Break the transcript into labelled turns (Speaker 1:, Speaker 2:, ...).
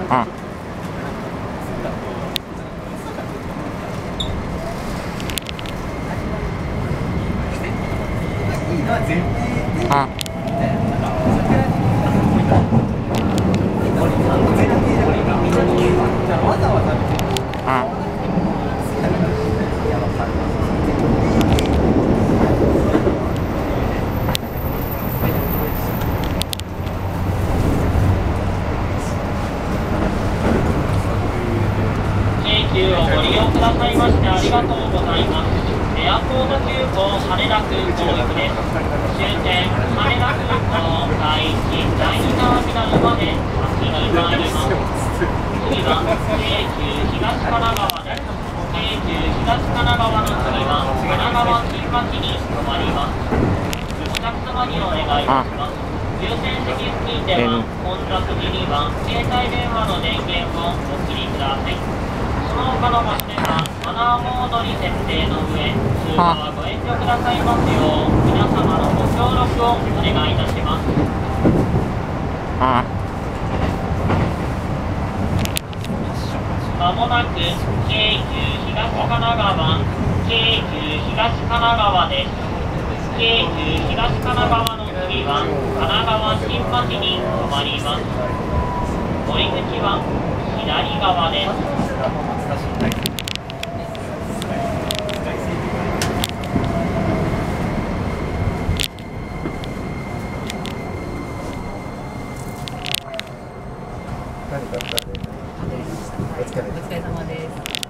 Speaker 1: 京急をご利用くださいましてありがとうございます。エアポート急行羽田空港行きです。終点羽田空港第1、第2ターミナルまで先に参ります。次は京急東神奈川です。京急東神奈川の次は神奈川新町に止まります。お客様にお願いいたします。優先席付近では混雑時には携帯電話の電源をお切りください。その他の場所ではマナーモードに設定の上、通過はご遠慮くださいますよう皆様のご協力をお願いいたします。まもなく京急東神奈川、京急東神奈川です。京急東神奈川の次は神奈川新町に止まります。降り口は左側です。
Speaker 2: お疲れ様です。